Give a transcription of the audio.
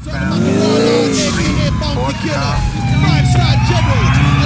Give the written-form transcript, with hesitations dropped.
Son of a warlord, aka Bounty Killer, 5-star general.